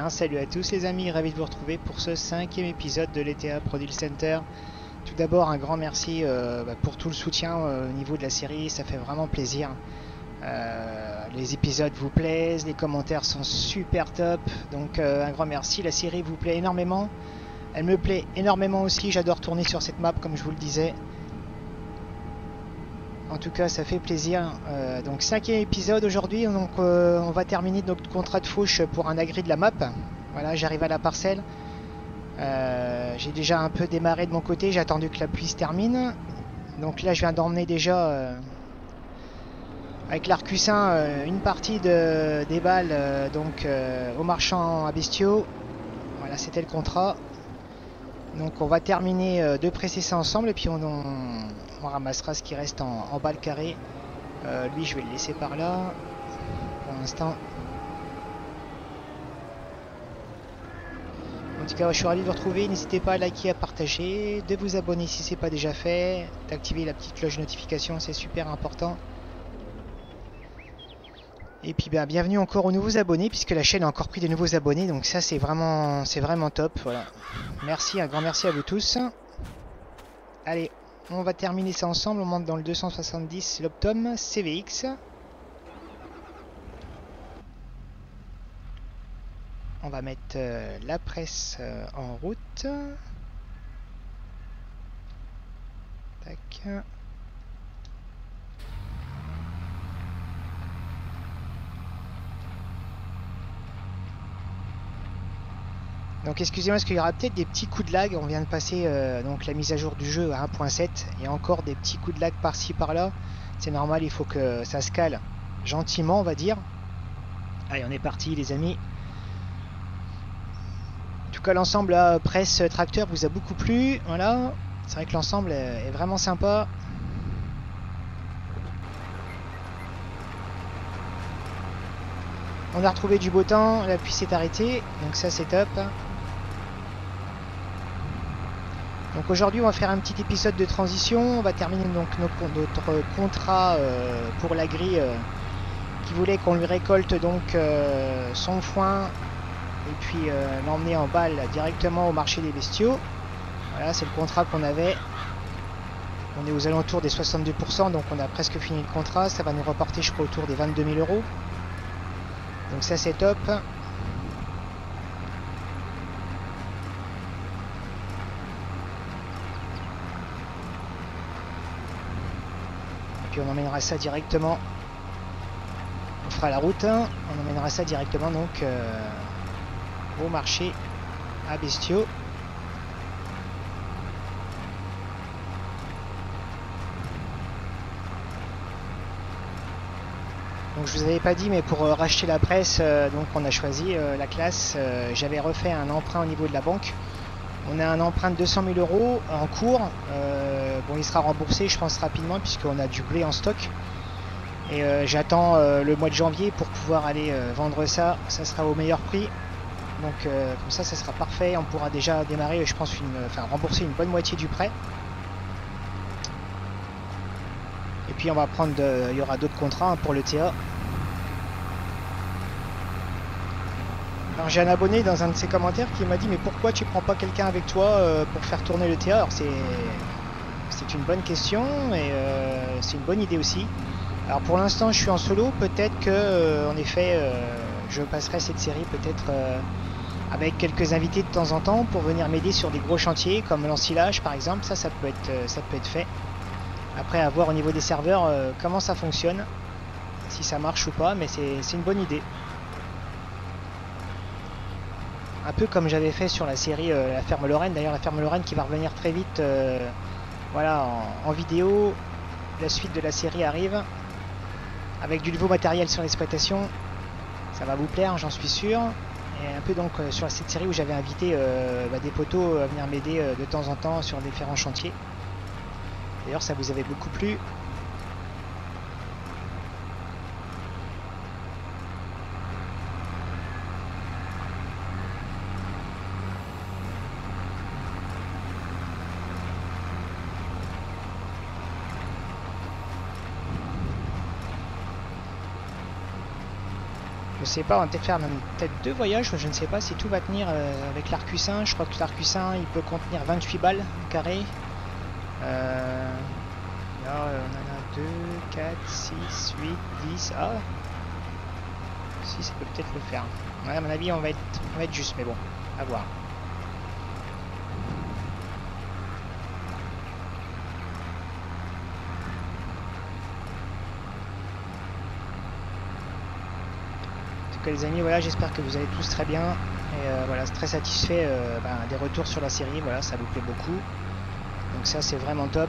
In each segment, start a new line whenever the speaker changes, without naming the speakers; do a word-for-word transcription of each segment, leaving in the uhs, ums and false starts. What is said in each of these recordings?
bien, salut à tous les amis, ravi de vous retrouver pour ce cinquième épisode de l'E T A Pro Deal Center. Tout d'abord un grand merci euh, bah, pour tout le soutien euh, au niveau de la série, ça fait vraiment plaisir. Euh, les épisodes vous plaisent, les commentaires sont super top, donc euh, un grand merci, la série vous plaît énormément. Elle me plaît énormément aussi, j'adore tourner sur cette map comme je vous le disais. En tout cas, ça fait plaisir. Euh, donc cinquième épisode aujourd'hui. Donc euh, on va terminer notre contrat de fauche pour un agree de la map. Voilà, j'arrive à la parcelle. Euh, J'ai déjà un peu démarré de mon côté. J'ai attendu que la pluie se termine. Donc là, je viens d'emmener déjà euh, avec l'Arcussin euh, une partie de, des balles euh, donc euh, au marchand à bestiaux. Voilà, c'était le contrat. Donc on va terminer euh, de presser ça ensemble et puis on, on, on ramassera ce qui reste en, en balles carrées. Euh, lui je vais le laisser par là pour l'instant. En tout cas je suis ravi de vous retrouver, n'hésitez pas à liker, à partager, de vous abonner si ce n'est pas déjà fait, d'activer la petite cloche de notification, c'est super important. Et puis ben, bienvenue encore aux nouveaux abonnés puisque la chaîne a encore pris de nouveaux abonnés, donc ça c'est vraiment c'est vraiment top. Voilà. Merci, un grand merci à vous tous. Allez, on va terminer ça ensemble, on monte dans le deux cent soixante-dix l'Optum C V X. On va mettre euh, la presse euh, en route. Tac. Donc excusez-moi parce qu'il y aura peut-être des petits coups de lag, on vient de passer euh, donc la mise à jour du jeu à un point sept et encore des petits coups de lag par-ci par-là. C'est normal, il faut que ça se cale gentiment on va dire. Allez on est parti les amis. En tout cas l'ensemble là, presse tracteur vous a beaucoup plu, voilà. C'est vrai que l'ensemble est vraiment sympa. On a retrouvé du beau temps, la pluie s'est arrêtée, donc ça c'est top. Donc aujourd'hui on va faire un petit épisode de transition, on va terminer donc notre, notre contrat euh, pour la grille euh, qui voulait qu'on lui récolte donc euh, son foin et puis euh, l'emmener en balle directement au marché des bestiaux. Voilà c'est le contrat qu'on avait. On est aux alentours des soixante-deux pour cent donc on a presque fini le contrat, ça va nous reporter je crois autour des vingt-deux mille euros. Donc ça c'est top. On emmènera ça directement, on fera la route, hein. On emmènera ça directement donc euh, au marché à bestiaux. Donc je vous avais pas dit mais pour euh, racheter la presse, euh, donc on a choisi euh, la classe, euh, j'avais refait un emprunt au niveau de la banque. On a un emprunt de deux cent mille euros en cours. Euh, bon, il sera remboursé, je pense, rapidement, puisqu'on a du blé en stock. Et euh, j'attends euh, le mois de janvier pour pouvoir aller euh, vendre ça. Ça sera au meilleur prix. Donc, euh, comme ça, ça sera parfait. On pourra déjà démarrer, je pense, une, enfin, rembourser une bonne moitié du prêt. Et puis, on va prendre, de, il y aura d'autres contrats hein, pour le T A. Alors j'ai un abonné dans un de ses commentaires qui m'a dit mais pourquoi tu prends pas quelqu'un avec toi euh, pour faire tourner le T A. Alors c'est c'est une bonne question et euh, c'est une bonne idée aussi. Alors pour l'instant je suis en solo, peut-être que euh, en effet euh, je passerai cette série peut-être euh, avec quelques invités de temps en temps pour venir m'aider sur des gros chantiers comme l'ensilage par exemple. Ça ça peut être ça peut être fait. Après à voir au niveau des serveurs euh, comment ça fonctionne, si ça marche ou pas, mais c'est une bonne idée. Un peu comme j'avais fait sur la série euh, La Ferme Lorraine. D'ailleurs la Ferme Lorraine qui va revenir très vite euh, voilà, en, en vidéo. La suite de la série arrive. Avec du nouveau matériel sur l'exploitation. Ça va vous plaire, j'en suis sûr. Et un peu donc euh, sur cette série où j'avais invité euh, bah, des poteaux à venir m'aider euh, de temps en temps sur différents chantiers. D'ailleurs ça vous avait beaucoup plu. sais pas, on va peut-être faire même peut-être deux voyages, je ne sais pas si tout va tenir euh, avec l'Arcus un. Je crois que l'Arcus un il peut contenir vingt-huit balles carré. Euh, là on en a deux, quatre, six, huit, dix. Ah, si ça peut peut-être le faire. Ouais, à mon avis on va être, on va être juste, mais bon, à voir. Les amis, voilà, j'espère que vous allez tous très bien et euh, voilà, très satisfait euh, ben, des retours sur la série. Voilà, ça vous plaît beaucoup, donc ça c'est vraiment top.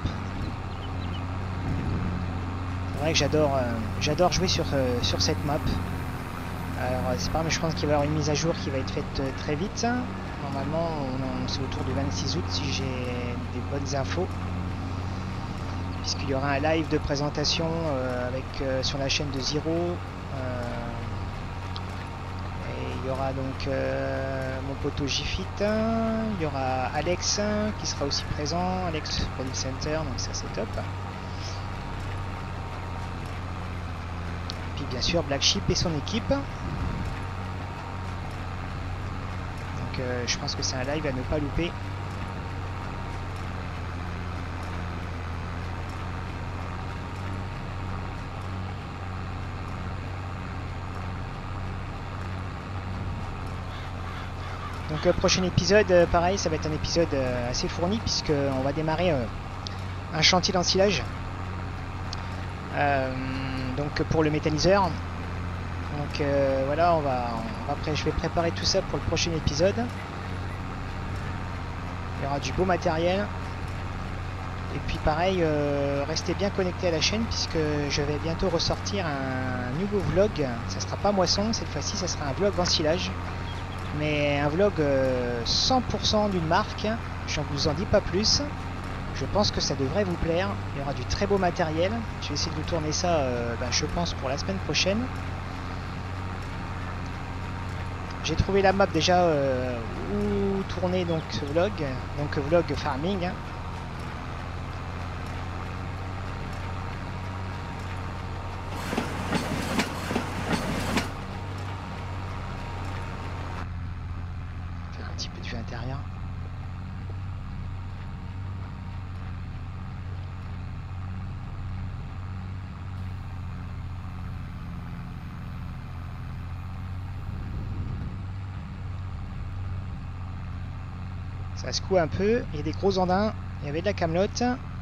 C'est vrai que j'adore euh, j'adore jouer sur, euh, sur cette map. Alors c'est pas, mais je pense qu'il va y avoir une mise à jour qui va être faite euh, très vite. Normalement on, on, c'est autour du vingt-six août si j'ai des bonnes infos, puisqu'il y aura un live de présentation euh, avec euh, sur la chaîne de Zero. euh, Il y aura donc euh, mon poteau Gifit, il y aura Alex qui sera aussi présent, Alex Product Center, donc ça c'est top. Puis bien sûr Black Sheep et son équipe. Donc euh, je pense que c'est un live à ne pas louper. Donc le prochain épisode, euh, pareil, ça va être un épisode euh, assez fourni, puisque on va démarrer euh, un chantier d'ensilage. Euh, donc pour le méthaniseur. Donc euh, voilà, on va, on va après, je vais préparer tout ça pour le prochain épisode. Il y aura du beau matériel. Et puis pareil, euh, restez bien connectés à la chaîne, puisque je vais bientôt ressortir un nouveau vlog. Ça sera pas moisson, cette fois-ci, ça sera un vlog ensilage. Mais un vlog euh, cent pour cent d'une marque, je ne vous en dis pas plus. Je pense que ça devrait vous plaire. Il y aura du très beau matériel. Je vais essayer de vous tourner ça, euh, ben, je pense, pour la semaine prochaine. J'ai trouvé la map déjà euh, où tourner donc ce vlog, donc vlog farming. Hein. Faire un petit peu de vue intérieure. Ça secoue un peu, il y a des gros andins, il y avait de la camelote.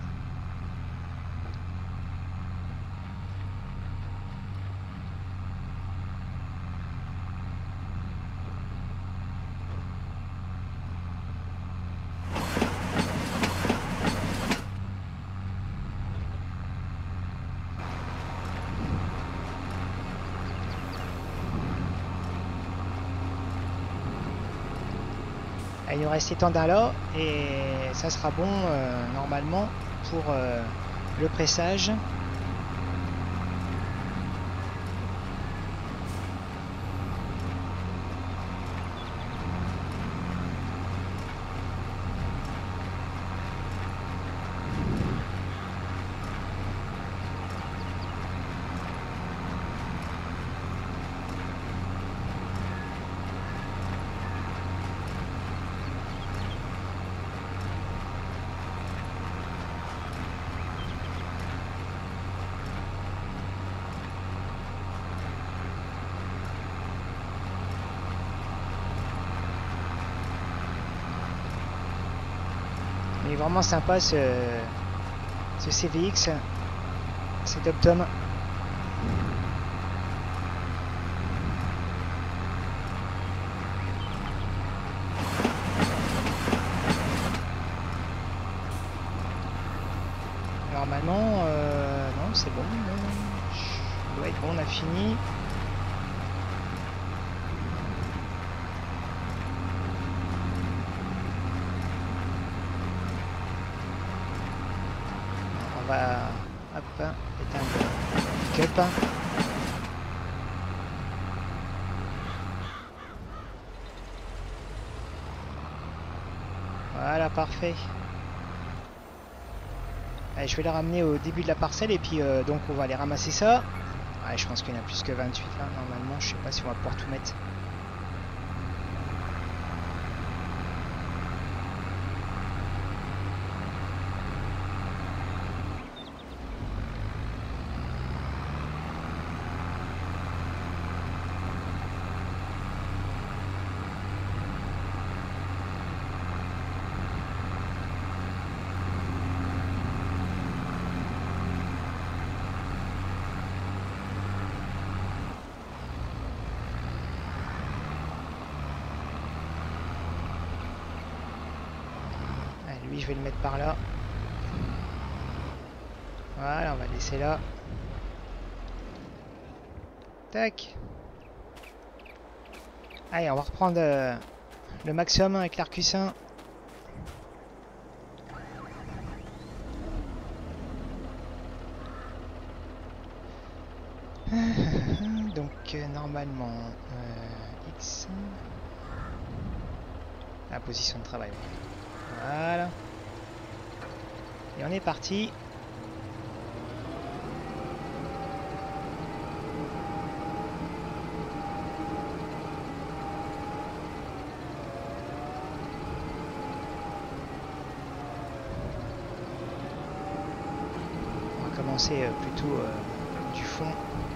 Il nous reste ces tendins là et ça sera bon euh, normalement pour euh, le pressage. Il est vraiment sympa ce, ce C V X, cet Optum. Normalement, euh, non, c'est bon. Ça doit être bon, on a fini. On va hop, éteindre le pick-up. Voilà, parfait. Allez, je vais les ramener au début de la parcelle et puis euh, donc on va aller ramasser ça. Ouais, je pense qu'il y en a plus que vingt-huit là, normalement, je sais pas si on va pouvoir tout mettre. Lui, je vais le mettre par là. Voilà, on va le laisser là. Tac. Allez, on va reprendre euh, le maximum avec l'Arcussin. Donc, euh, normalement, euh, X. La position de travail. Voilà. Et on est parti. On va commencer euh, plutôt euh, du fond.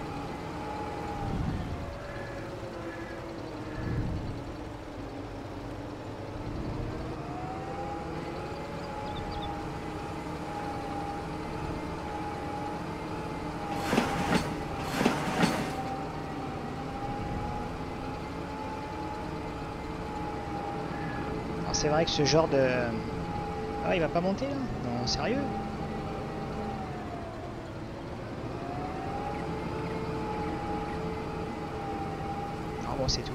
C'est vrai que ce genre de... Ah, il va pas monter là? Non, sérieux? Ah bon, c'est tout.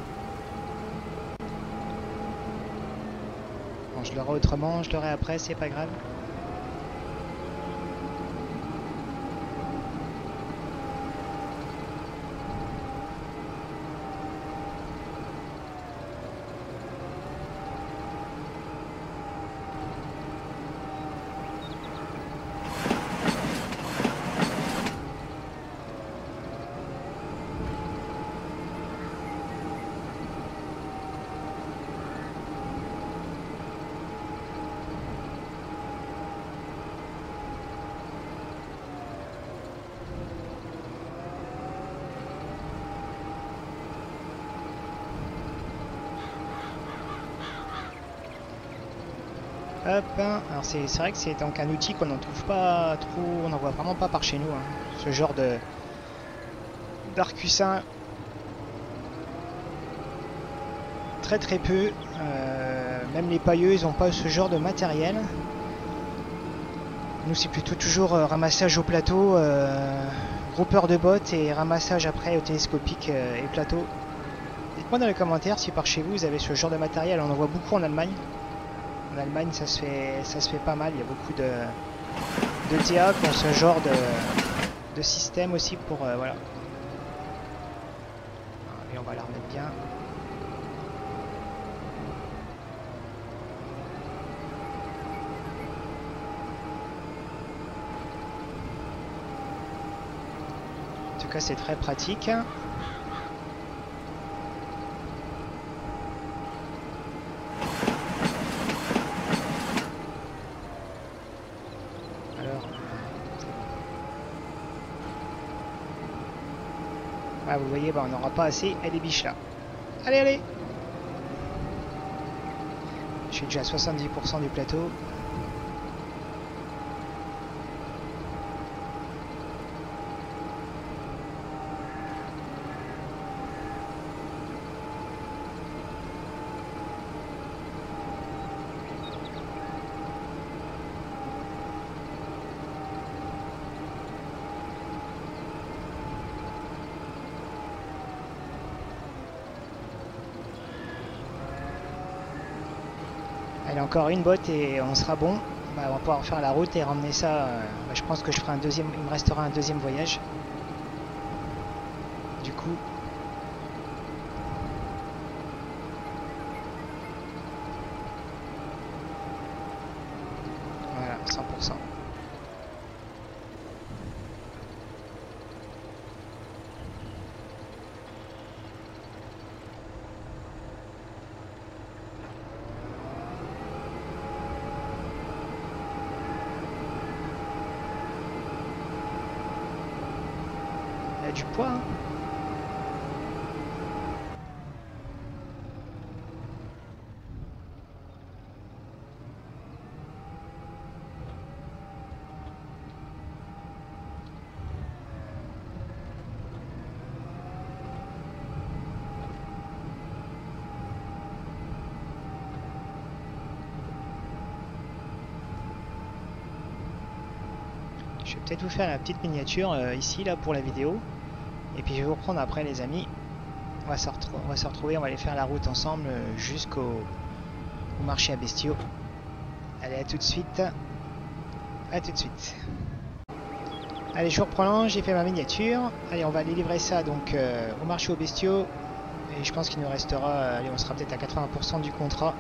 Bon, je l'aurai autrement, je l'aurai après, c'est pas grave. Hop, hein. Alors c'est vrai que c'est donc un outil qu'on n'en trouve pas trop, on n'en voit vraiment pas par chez nous, hein. Ce genre de d'Arcussin, très très peu, euh, même les pailleux ils n'ont pas ce genre de matériel. Nous c'est plutôt toujours euh, ramassage au plateau, euh, groupeur de bottes et ramassage après au télescopique euh, et plateau. Dites-moi dans les commentaires si par chez vous vous avez ce genre de matériel, on en voit beaucoup en Allemagne. En Allemagne, ça se fait, ça se fait pas mal. Il y a beaucoup de, de T A qui ont ce genre de, de système aussi pour euh, voilà. Et on va la remettre bien. En tout cas, c'est très pratique. Ah, vous voyez, bah, on n'aura pas assez, elle est biche là. Allez, allez! Je suis déjà à soixante-dix pour cent du plateau. Allez, encore une botte et on sera bon. Bah, on va pouvoir faire la route et ramener ça. Euh, bah, je pense que je ferai un deuxième. Il me restera un deuxième voyage. Du coup. Voilà, cent pour cent. a du poids. Hein. Je vais peut-être vous faire la petite miniature euh, ici là pour la vidéo. Et puis je vais vous reprendre après les amis. On va se, on va se retrouver, on va aller faire la route ensemble euh, jusqu'au au marché à bestiaux. Allez, à tout de suite. À tout de suite. Allez, je vous reprends, j'ai fait ma miniature. Allez, on va aller livrer ça donc euh, au marché aux bestiaux. Et je pense qu'il nous restera, euh, allez, on sera peut-être à quatre-vingts pour cent du contrat.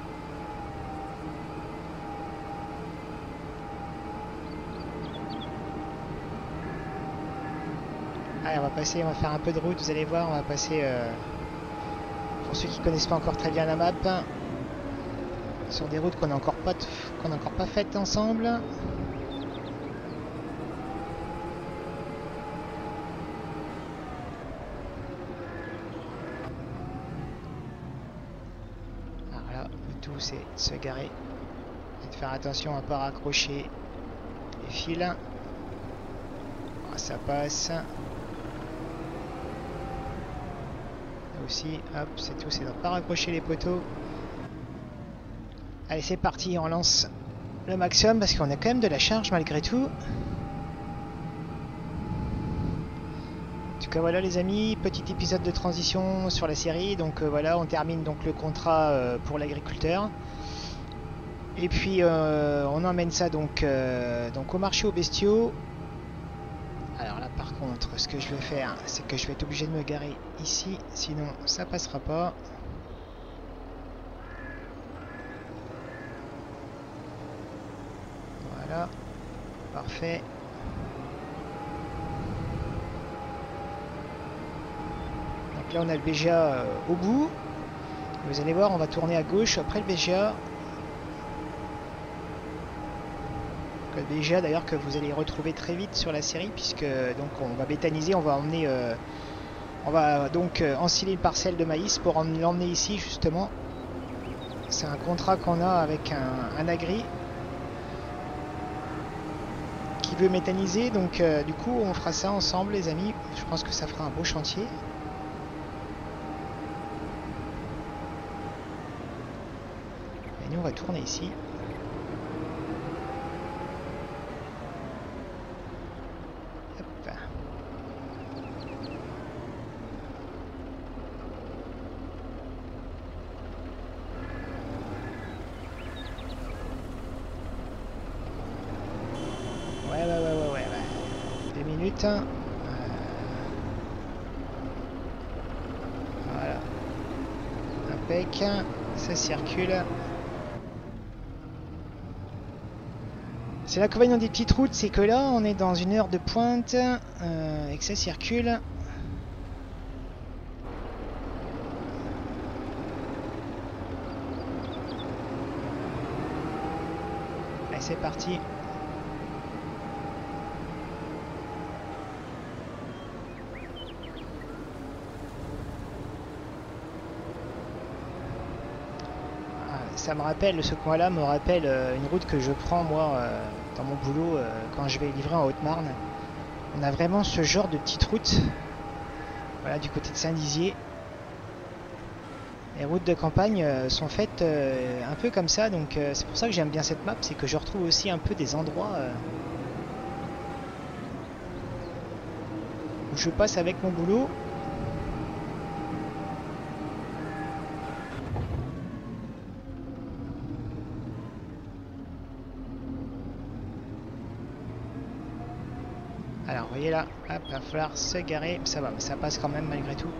Allez, on va passer, on va faire un peu de route, vous allez voir, on va passer, euh, pour ceux qui connaissent pas encore très bien la map, sur des routes qu'on n'a encore pas, qu'on n'a encore pas faites ensemble. Alors là, le tout c'est de se garer et de faire attention à ne pas raccrocher les fils. Ah, ça passe. Aussi, hop, c'est tout, c'est de ne pas raccrocher les poteaux. Allez, c'est parti, on lance le maximum parce qu'on a quand même de la charge malgré tout. En tout cas, voilà les amis, petit épisode de transition sur la série. Donc euh, voilà, on termine donc le contrat euh, pour l'agriculteur. Et puis euh, on emmène ça donc, euh, donc au marché aux bestiaux. Alors là par contre, ce que je vais faire, c'est que je vais être obligé de me garer ici, sinon ça passera pas. Voilà, parfait. Donc là on a le B G A euh, au bout. Vous allez voir, on va tourner à gauche après le B G A. Le B G A d'ailleurs que vous allez retrouver très vite sur la série puisque donc on va bétaniser, on va emmener, euh, on va donc euh, ensiler une parcelle de maïs pour l'emmener ici justement. C'est un contrat qu'on a avec un, un agri qui veut méthaniser, donc euh, du coup on fera ça ensemble les amis. Je pense que ça fera un beau chantier. Et nous on va tourner ici. Ouais, ouais, ouais, ouais, ouais, ouais. Deux minutes. Euh... Voilà. Impec. Ça circule. C'est l'inconvénient des petites routes, c'est que là, on est dans une heure de pointe euh, et que ça circule. Allez, c'est parti. Ça me rappelle, ce coin-là me rappelle euh, une route que je prends moi euh, dans mon boulot euh, quand je vais livrer en Haute-Marne. On a vraiment ce genre de petite route, voilà, du côté de Saint-Dizier. Les routes de campagne euh, sont faites euh, un peu comme ça, donc euh, c'est pour ça que j'aime bien cette map, c'est que je retrouve aussi un peu des endroits euh, où je passe avec mon boulot. Alors, vous voyez là, hop, il va falloir se garer, ça va, mais ça passe quand même malgré tout.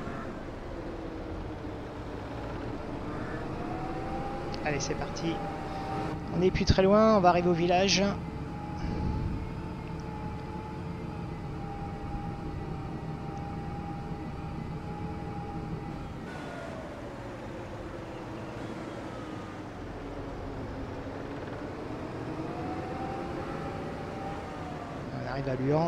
Allez, c'est parti. On n'est plus très loin, on va arriver au village. On arrive à Luan.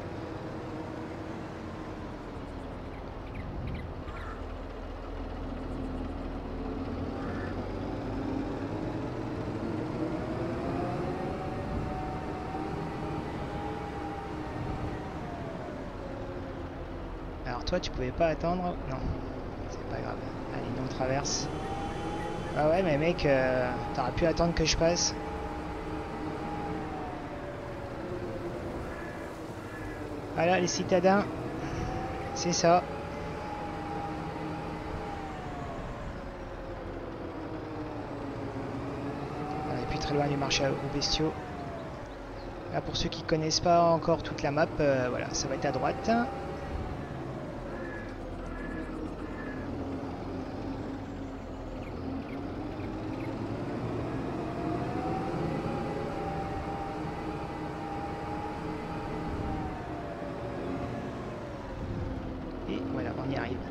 Alors toi tu pouvais pas attendre? Non, c'est pas grave. Allez, nous on traverse. Ah ouais mais mec, euh, t'aurais pu attendre que je passe. Voilà les citadins, c'est ça. On n'est plus très loin du marché aux bestiaux. Là pour ceux qui connaissent pas encore toute la map, euh, voilà, ça va être à droite. Et voilà, on y arrive.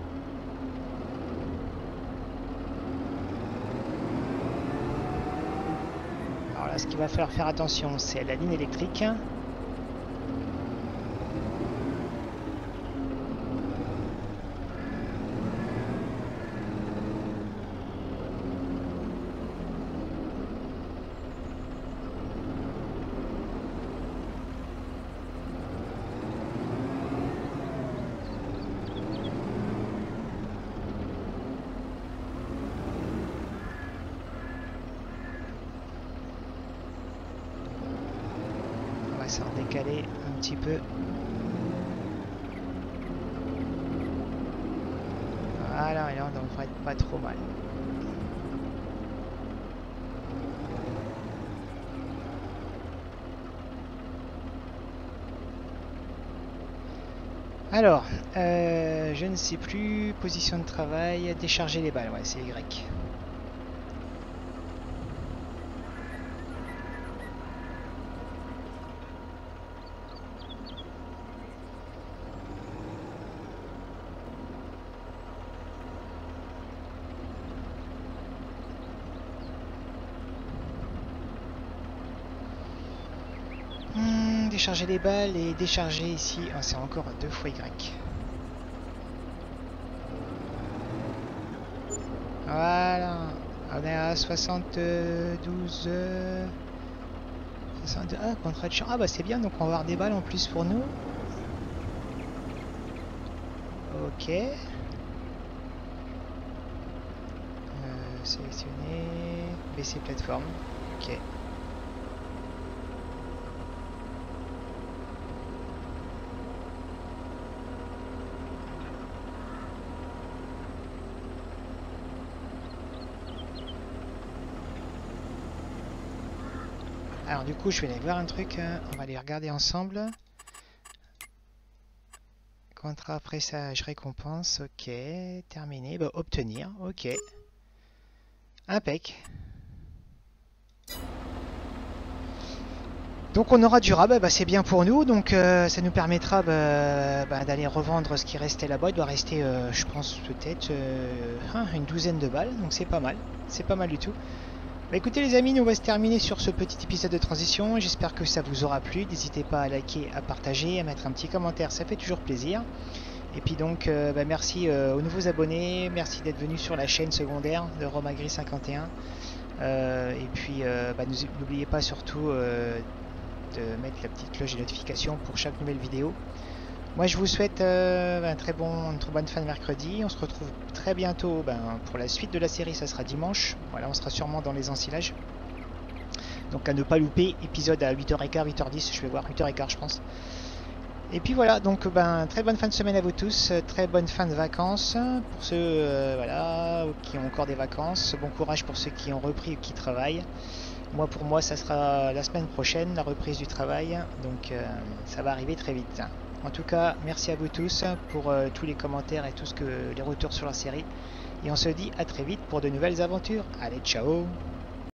Alors là, ce qu'il va falloir faire attention, c'est la ligne électrique. On va s'en décaler un petit peu. Voilà, et là on devrait être pas trop mal. Alors, euh, je ne sais plus, position de travail, décharger les balles, ouais c'est Y. Hmm, décharger les balles et décharger ici, oh, c'est encore deux fois Y. Voilà, on est à soixante-douze... soixante-deux, ah, contrat de champ, ah bah c'est bien, donc on va avoir des balles en plus pour nous. Ok. Euh, sélectionner, baisser plateforme, ok. Alors du coup je vais aller voir un truc, on va aller regarder ensemble. Contrat pressage récompense, ok, terminé, bah, obtenir, ok. Impec. Donc on aura du rab, bah, c'est bien pour nous, donc euh, ça nous permettra bah, bah, d'aller revendre ce qui restait là-bas. Il doit rester, euh, je pense peut-être euh, une douzaine de balles, donc c'est pas mal, c'est pas mal du tout. Bah écoutez les amis, nous on va se terminer sur ce petit épisode de transition. J'espère que ça vous aura plu. N'hésitez pas à liker, à partager, à mettre un petit commentaire, ça fait toujours plaisir. Et puis donc euh, bah merci euh, aux nouveaux abonnés, merci d'être venus sur la chaîne secondaire de Romagri cinquante et un. Euh, et puis euh, bah, n'oubliez pas surtout euh, de mettre la petite cloche de notification pour chaque nouvelle vidéo. Moi je vous souhaite euh, un très bon, une très bonne fin de mercredi. On se retrouve très bientôt ben, pour la suite de la série, ça sera dimanche. Voilà, on sera sûrement dans les ensilages. Donc à ne pas louper, épisode à huit heures quinze, huit heures dix, je vais voir huit heures quinze je pense. Et puis voilà, donc ben très bonne fin de semaine à vous tous, très bonne fin de vacances pour ceux euh, voilà, qui ont encore des vacances. Bon courage pour ceux qui ont repris ou qui travaillent. Moi pour moi ça sera la semaine prochaine, la reprise du travail, donc euh, ça va arriver très vite. En tout cas, merci à vous tous pour euh, tous les commentaires et tout ce que les retours sur la série. Et on se dit à très vite pour de nouvelles aventures. Allez, ciao!